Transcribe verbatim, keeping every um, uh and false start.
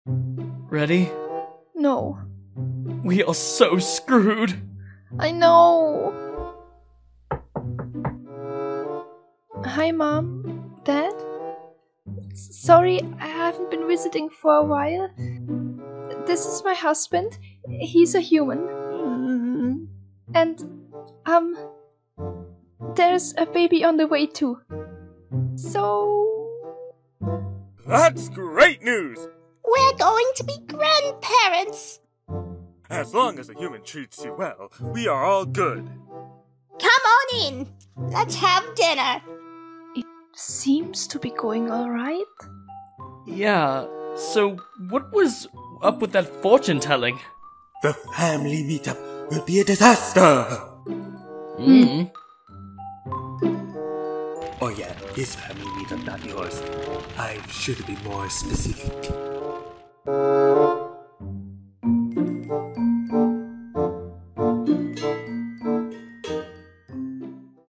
Ready? No. We are so screwed. I know. Hi, Mom. Dad? Sorry, I haven't been visiting for a while. This is my husband. He's a human. And, um, there's a baby on the way too. So... That's great news! We're going to be grandparents! As long as a human treats you well, we are all good. Come on in. Let's have dinner. It seems to be going alright. Yeah, so what was up with that fortune telling? The family meetup will be a disaster! Mm. Oh yeah, his family meetup, not yours. I should be more specific.